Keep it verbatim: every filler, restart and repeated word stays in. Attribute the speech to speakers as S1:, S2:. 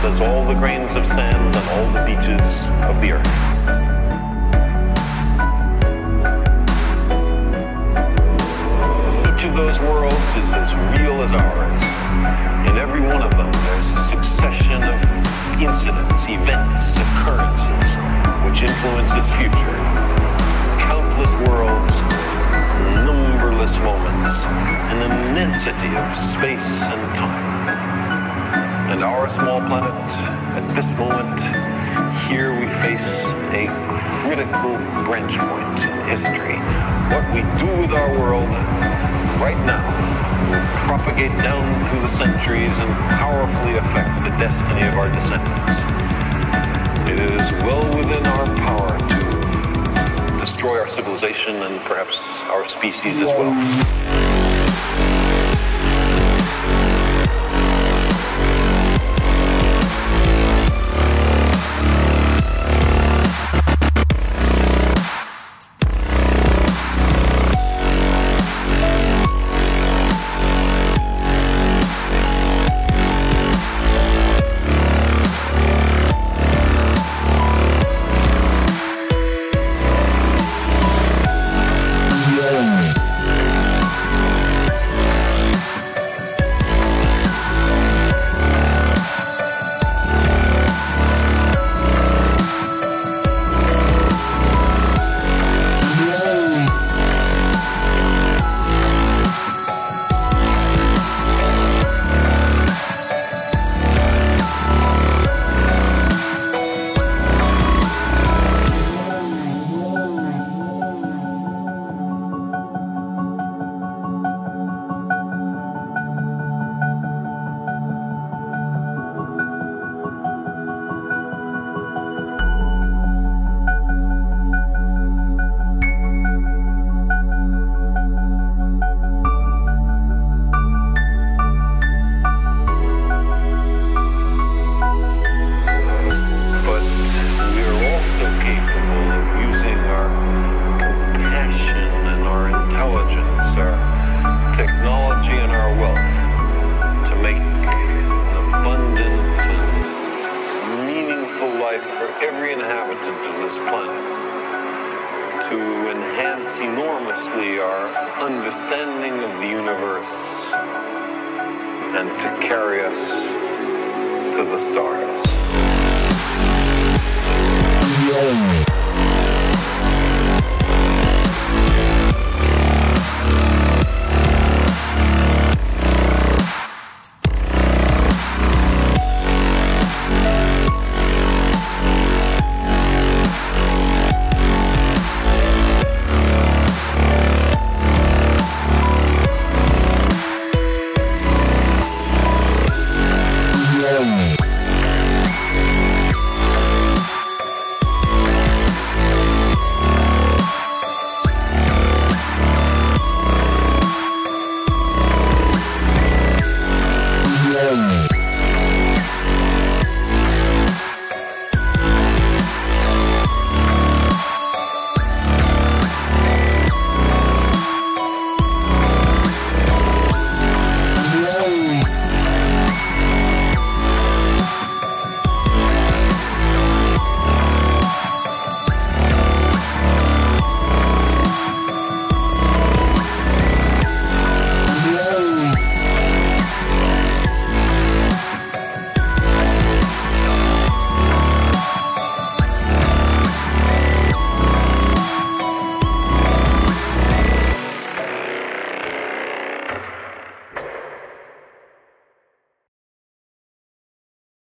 S1: as all the grains of sand on all the beaches of the earth. Each of those worlds is as real as ours. In every one of them, there's a succession of incidents, events, occurrences, which influence its future. Countless worlds, numberless moments, an immensity of space and time. And our small planet, at this moment, here we face a critical branch point in history. What we do with our world right now will propagate down through the centuries and powerfully affect the destiny of our descendants. It is well within our power to destroy our civilization and perhaps our species as well. Every inhabitant of this planet, to enhance enormously our understanding of the universe and to carry us to the stars.
S2: Yeah.